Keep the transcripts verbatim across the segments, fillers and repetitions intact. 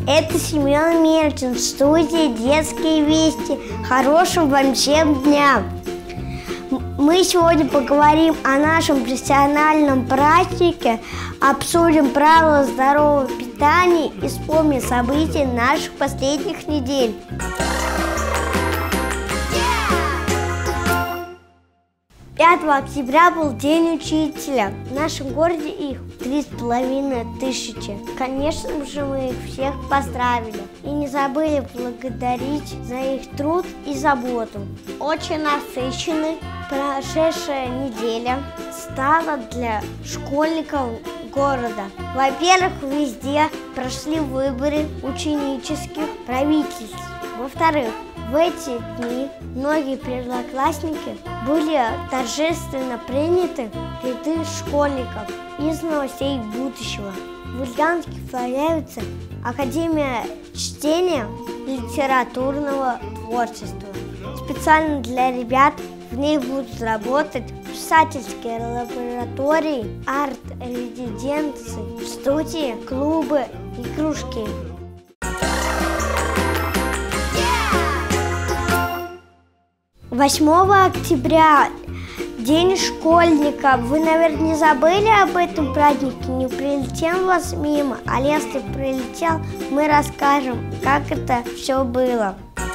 Это Семен Мельчин в студии «Детские вести». Хорошим вам всем дня! Мы сегодня поговорим о нашем профессиональном празднике, обсудим правила здорового питания и вспомним события наших последних недель. пятого октября был День учителя. В нашем городе их три с половиной тысячи. Конечно же, мы их всех поздравили и не забыли благодарить за их труд и заботу. Очень насыщенной прошедшая неделя стала для школьников города. Во-первых, везде прошли выборы ученических правительств. Во-вторых, в эти дни многие первоклассники были торжественно приняты в ряды школьников из новостей будущего. В Ульяновске появится Академия чтения и литературного творчества. Специально для ребят в ней будут работать писательские лаборатории, арт-резиденции, студии, клубы и кружки. восьмого октября День школьника. Вы, наверное, не забыли об этом празднике, не прилетел вас мимо, а если прилетел, мы расскажем, как это все было.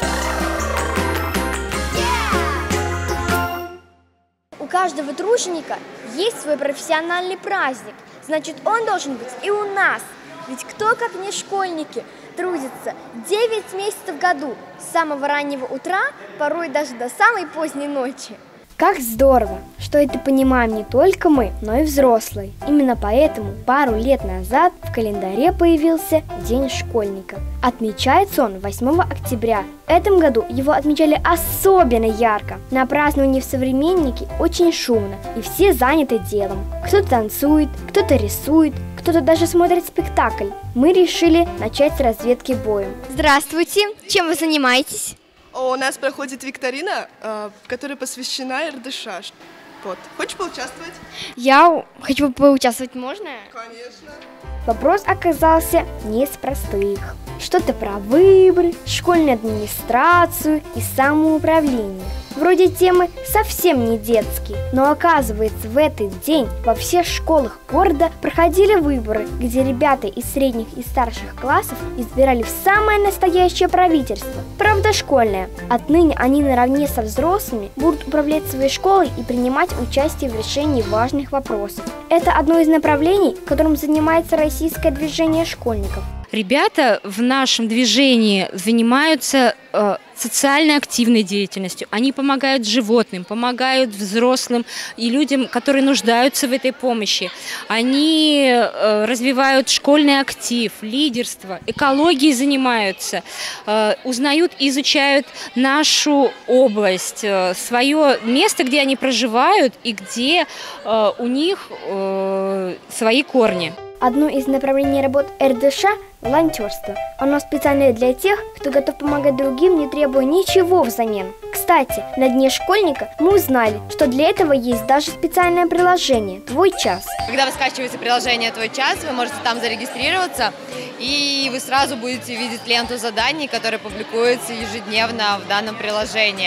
У каждого труженика есть свой профессиональный праздник, значит, он должен быть и у нас. Ведь кто, как не школьники, трудится девять месяцев в году, с самого раннего утра, порой даже до самой поздней ночи. Как здорово, что это понимаем не только мы, но и взрослые. Именно поэтому пару лет назад в календаре появился День школьника. Отмечается он восьмого октября. В этом году его отмечали особенно ярко. На праздновании в Современнике очень шумно, и все заняты делом. Кто-то танцует, кто-то рисует, кто-то даже смотрит спектакль. Мы решили начать с разведки боем. Здравствуйте, чем вы занимаетесь? У нас проходит викторина, которая посвящена эр дэ ша. Вот. Хочешь поучаствовать? Я хочу поучаствовать, можно? Конечно. Вопрос оказался не из простых. Что-то про выборы, школьную администрацию и самоуправление. Вроде темы совсем не детские, но оказывается, в этот день во всех школах города проходили выборы, где ребята из средних и старших классов избирали в самое настоящее правительство, правда школьное. Отныне они наравне со взрослыми будут управлять своей школой и принимать участие в решении важных вопросов. Это одно из направлений, которым занимается российское движение школьников. Ребята в нашем движении занимаются э, социально активной деятельностью. Они помогают животным, помогают взрослым и людям, которые нуждаются в этой помощи. Они э, развивают школьный актив, лидерство, экологией занимаются, э, узнают и изучают нашу область, э, свое место, где они проживают и где э, у них э, свои корни. Одно из направлений работ эр дэ ша – волонтерство. Оно специальное для тех, кто готов помогать другим, не требуя ничего взамен. Кстати, на Дне школьника мы узнали, что для этого есть даже специальное приложение «Твой час». Когда вы скачиваете приложение «Твой час», вы можете там зарегистрироваться, и вы сразу будете видеть ленту заданий, которые публикуются ежедневно в данном приложении.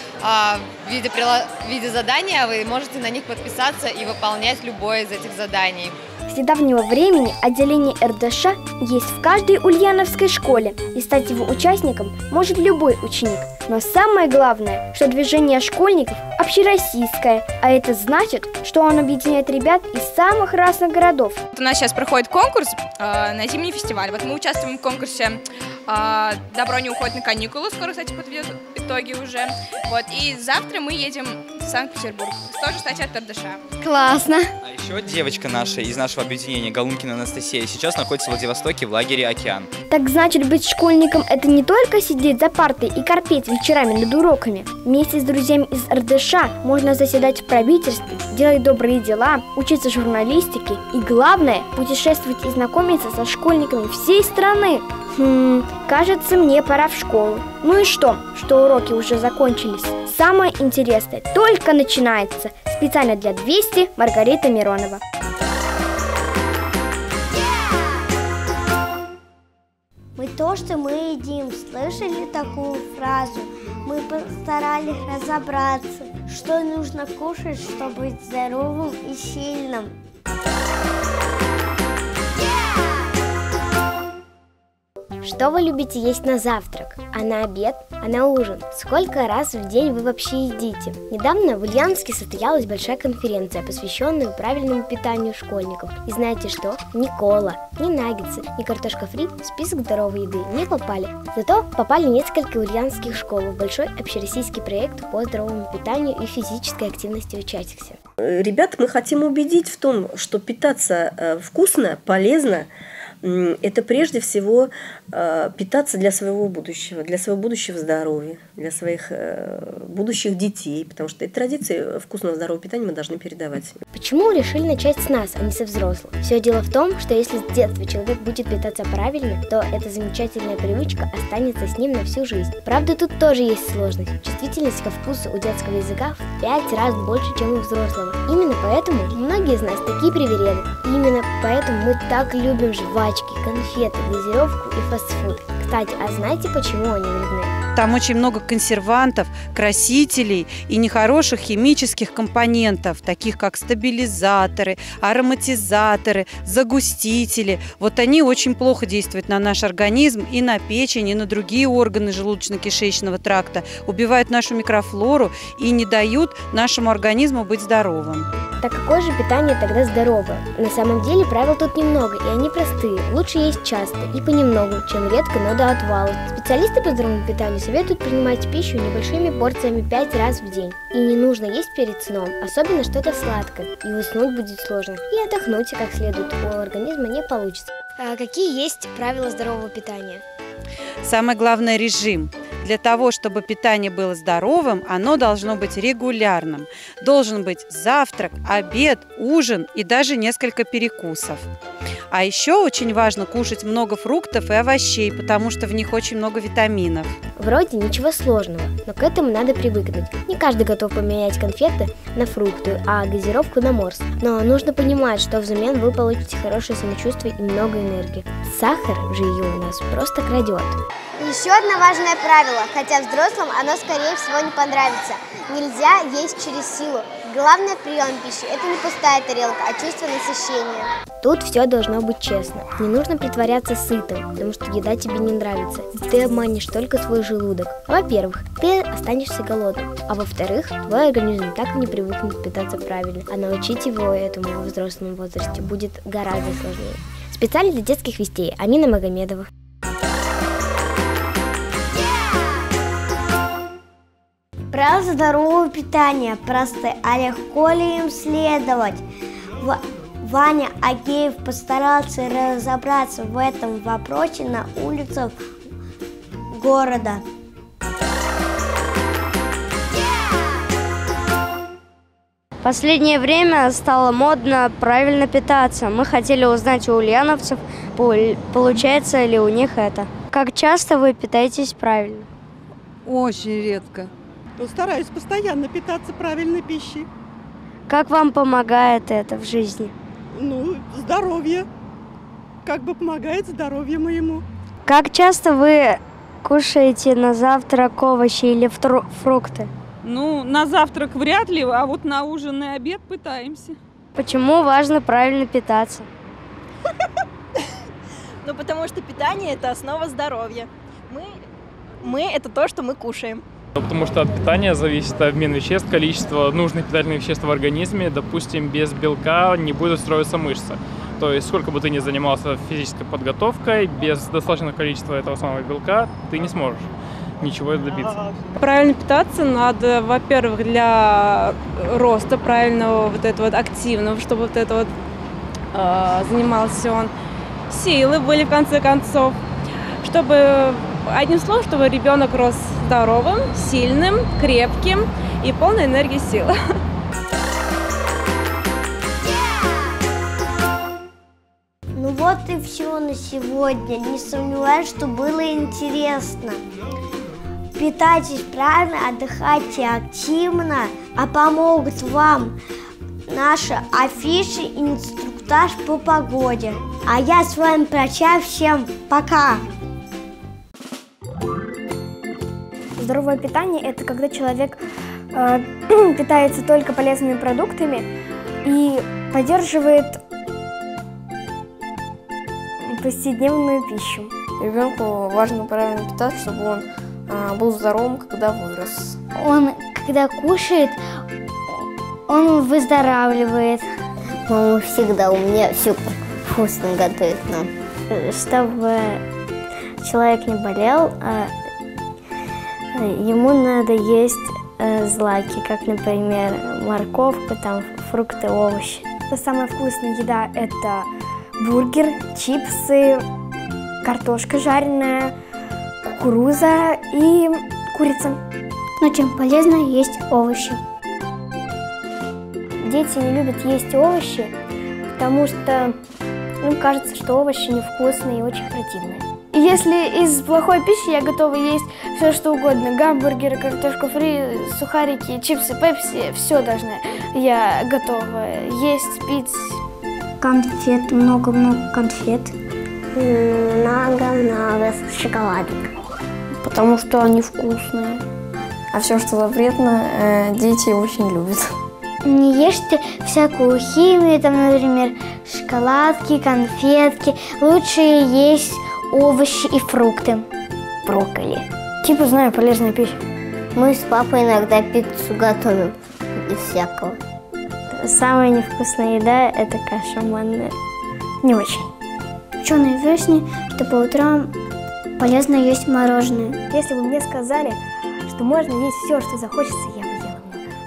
В виде, в виде задания вы можете на них подписаться и выполнять любое из этих заданий. С недавнего времени отделение эр дэ ша есть в каждой ульяновской школе, и стать его участником может любой ученик. Но самое главное, что движение школьников общероссийское, а это значит, что он объединяет ребят из самых разных городов. У нас сейчас проходит конкурс э, на зимний фестиваль. Вот мы участвуем в конкурсе э, «Добро не уходит на каникулы». Скоро, кстати, подведут итоги уже. Вот. И завтра мы едем в Санкт-Петербург. Тоже, кстати, от эр дэ ша. Классно! А еще девочка наша из нашего объединения, Галункина Анастасия, сейчас находится в Владивостоке в лагере «Океан». Так значит, быть школьником – это не только сидеть за партой и корпеть вечерами над уроками. Вместе с друзьями из эр дэ ша можно заседать в правительстве, делать добрые дела, учиться журналистике и, главное, путешествовать и знакомиться со школьниками всей страны. Хм, кажется, мне пора в школу. Ну и что, что уроки уже закончились? Самое интересное только начинается. Специально для двести Маргарита Мы то, что мы едим. Слышали такую фразу? Мы постарались разобраться, что нужно кушать, чтобы быть здоровым и сильным. Что вы любите есть на завтрак, а на обед, а на ужин? Сколько раз в день вы вообще едите? Недавно в Ульяновске состоялась большая конференция, посвященная правильному питанию школьников. И знаете что? Ни кола, ни наггетсы, ни картошка фри в список здоровой еды не попали. Зато попали несколько ульяновских школ в большой общероссийский проект по здоровому питанию и физической активности учащихся. Ребят, мы хотим убедить в том, что питаться вкусно, полезно, это прежде всего э, питаться для своего будущего, для своего будущего здоровья, для своих э, будущих детей, потому что эти традиции вкусного здорового питания мы должны передавать. Почему решили начать с нас, а не со взрослых? Все дело в том, что если с детства человек будет питаться правильно, то эта замечательная привычка останется с ним на всю жизнь. Правда, тут тоже есть сложность. Чувствительность ко вкусу у детского языка в пять раз больше, чем у взрослого. Именно поэтому многие из нас такие привереды. Именно поэтому мы так любим жвачки, конфеты, газировку и фастфуд. Кстати, а знаете, почему они вредны? Там очень много консервантов, красителей и нехороших химических компонентов, таких как стабилизаторы, ароматизаторы, загустители. Вот они очень плохо действуют на наш организм и на печень, и на другие органы желудочно-кишечного тракта, убивают нашу микрофлору и не дают нашему организму быть здоровым. Так какое же питание тогда здоровое? На самом деле правил тут немного, и они простые. Лучше есть часто и понемногу, чем редко, но до отвала. Специалисты по здоровому питанию советуют принимать пищу небольшими порциями пять раз в день. И не нужно есть перед сном, особенно что-то сладкое, и уснуть будет сложно. И отдохнуть как следует у организма не получится. А какие есть правила здорового питания? Самое главное – режим. Для того, чтобы питание было здоровым, оно должно быть регулярным. Должен быть завтрак, обед, ужин и даже несколько перекусов. А еще очень важно кушать много фруктов и овощей, потому что в них очень много витаминов. Вроде ничего сложного, но к этому надо привыкнуть. Не каждый готов поменять конфеты на фрукты, а газировку на морс. Но нужно понимать, что взамен вы получите хорошее самочувствие и много энергии. Сахар же ее у нас просто крадет. Еще одно важное правило, хотя взрослым оно скорее всего не понравится. Нельзя есть через силу. Главное прием пищи – это не пустая тарелка, а чувство насыщения. Тут все должно быть честно. Не нужно притворяться сытым, потому что еда тебе не нравится. Ты обманешь только свой желудок. Во-первых, ты останешься голодным. А во-вторых, твой организм так и не привыкнет питаться правильно. А научить его этому во взрослом возрасте будет гораздо сложнее. Специально для детских вестей. Амина Магомедова. Правила здорового питания просты, а легко ли им следовать? В... Ваня Агеев постарался разобраться в этом вопросе на улицах города. В последнее время стало модно правильно питаться. Мы хотели узнать у ульяновцев, получается ли у них это. Как часто вы питаетесь правильно? Очень редко. Стараюсь постоянно питаться правильной пищей. Как вам помогает это в жизни? Ну, здоровье. Как бы помогает здоровью моему. Как часто вы кушаете на завтрак овощи или фрукты? Ну, на завтрак вряд ли, а вот на ужин и обед пытаемся. Почему важно правильно питаться? Ну, потому что питание – это основа здоровья. Мы, мы – это то, что мы кушаем. Потому что от питания зависит обмен веществ, количество нужных питательных веществ в организме. Допустим, без белка не будет строиться мышца. То есть, сколько бы ты ни занимался физической подготовкой, без достаточного количества этого самого белка ты не сможешь ничего добиться. Правильно питаться надо, во-первых, для роста правильного, вот этого вот активного, чтобы вот это вот э, занимался он. Силы были в конце концов, чтобы, одним словом, чтобы ребенок рос здоровым, сильным, крепким и полной энергии силы. Ну вот и все на сегодня. Не сомневаюсь, что было интересно. Питайтесь правильно, отдыхайте активно, а помогут вам наши афиши и инструктаж по погоде. А я с вами прощаюсь, всем пока! Здоровое питание – это когда человек э, питается только полезными продуктами и поддерживает повседневную пищу. Ребенку важно правильно питаться, чтобы он э, был здоровым, когда вырос. Он, когда кушает, он выздоравливает. Мама всегда у меня все вкусно готовит нам. Чтобы человек не болел, ему надо есть злаки, как, например, морковку, там, фрукты, овощи. Самая вкусная еда – это бургер, чипсы, картошка жареная, кукуруза и курица. Очень полезно есть овощи. Дети не любят есть овощи, потому что им кажется, что овощи невкусные и очень противные. И если из плохой пищи я готова есть все, что угодно, гамбургеры, картошку фри, сухарики, чипсы, пепси, все должна я готова есть, пить. Конфет, много-много конфет. Много-много шоколадок. Потому что они вкусные. А все, что запретно, дети очень любят. Не ешьте всякую химию, там, например, шоколадки, конфетки. Лучше есть овощи и фрукты. Брокколи. Типа, знаю, полезная пища. Мы с папой иногда пиццу готовим из всякого. Самая невкусная еда – это каша манная. Не очень. Ученые выяснили, что по утрам полезно есть мороженое. Если бы мне сказали, что можно есть все, что захочется, я бы ела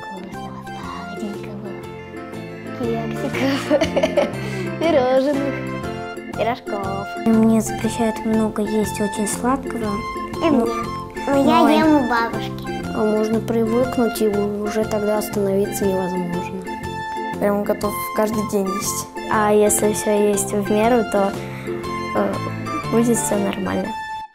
много кексиков, пирожных, пирожков. Мне запрещают много есть очень сладкого. И мне. Но я ем у бабушки. А можно привыкнуть, и уже тогда остановиться невозможно. Прям готов каждый день есть. А если все есть в меру, то э, будет все нормально.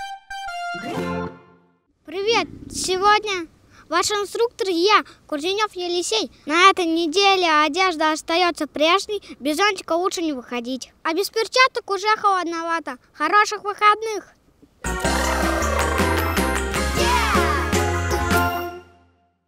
Привет! Сегодня ваш инструктор я, Курзенев Елисей. На этой неделе одежда остается прежней, без зонтика лучше не выходить. А без перчаток уже холодновато. Хороших выходных!